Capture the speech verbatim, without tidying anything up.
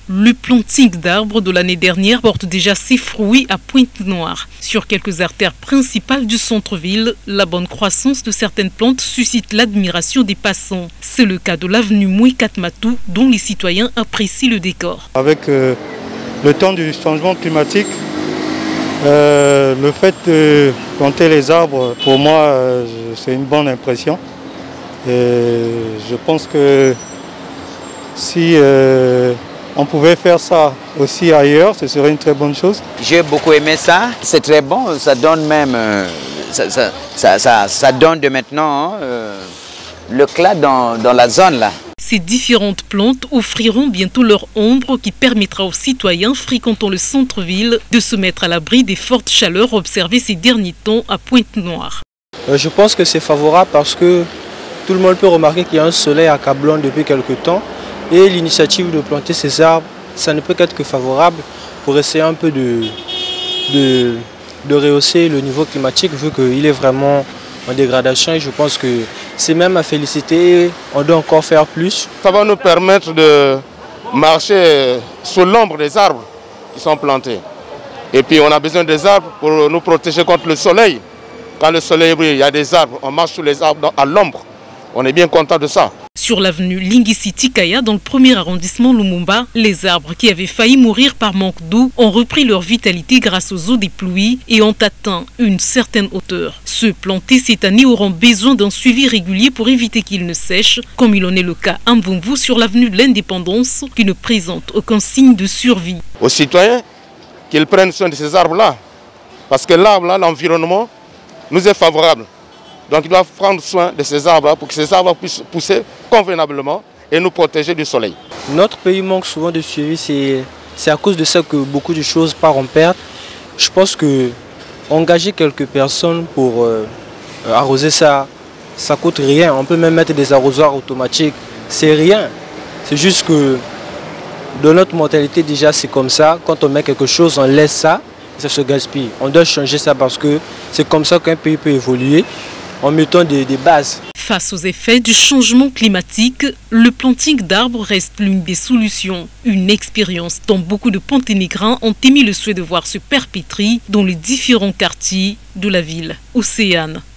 Le planting d'arbres de l'année dernière porte déjà ses fruits à Pointe-Noire. Sur quelques artères principales du centre-ville, la bonne croissance de certaines plantes suscite l'admiration des passants. C'est le cas de l'avenue Mouikatmatou, dont les citoyens apprécient le décor. Avec euh, le temps du changement climatique, euh, le fait de planter les arbres, pour moi, euh, c'est une bonne impression. Et je pense que si euh, on pouvait faire ça aussi ailleurs, ce serait une très bonne chose. J'ai beaucoup aimé ça, c'est très bon, ça donne même, euh, ça, ça, ça, ça, ça donne de maintenant hein, euh, le clat dans, dans la zone là. Ces différentes plantes offriront bientôt leur ombre qui permettra aux citoyens fréquentant le centre-ville de se mettre à l'abri des fortes chaleurs observées ces derniers temps à Pointe-Noire. Euh, je pense que c'est favorable parce que tout le monde peut remarquer qu'il y a un soleil accablant depuis quelques temps. Et l'initiative de planter ces arbres, ça ne peut qu'être que favorable pour essayer un peu de, de, de rehausser le niveau climatique vu qu'il est vraiment en dégradation et je pense que c'est même à féliciter, on doit encore faire plus. Ça va nous permettre de marcher sous l'ombre des arbres qui sont plantés. Et puis on a besoin des arbres pour nous protéger contre le soleil. Quand le soleil brille, il y a des arbres, on marche sous les arbres à l'ombre. On est bien content de ça. Sur l'avenue Lingisi-Tikaya, dans le premier arrondissement Lumumba, les arbres qui avaient failli mourir par manque d'eau ont repris leur vitalité grâce aux eaux des pluies et ont atteint une certaine hauteur. Ceux plantés cette année auront besoin d'un suivi régulier pour éviter qu'ils ne sèchent, comme il en est le cas à Mvumvu sur l'avenue de l'Indépendance, qui ne présente aucun signe de survie. Aux citoyens, qu'ils prennent soin de ces arbres-là, parce que l'arbre-là, l'environnement, nous est favorable. Donc ils doivent prendre soin de ces arbres pour que ces arbres puissent pousser convenablement et nous protéger du soleil. Notre pays manque souvent de suivi, c'est à cause de ça que beaucoup de choses partent en perte. Je pense que engager quelques personnes pour euh, arroser ça, ça coûte rien. On peut même mettre des arrosoirs automatiques, c'est rien. C'est juste que dans notre mentalité déjà c'est comme ça, quand on met quelque chose, on laisse ça, ça se gaspille. On doit changer ça parce que c'est comme ça qu'un pays peut évoluer. En mettant des, des bases. Face aux effets du changement climatique, le planting d'arbres reste l'une des solutions. Une expérience dont beaucoup de Ponténégrins ont émis le souhait de voir se perpétrer dans les différents quartiers de la ville. Océane.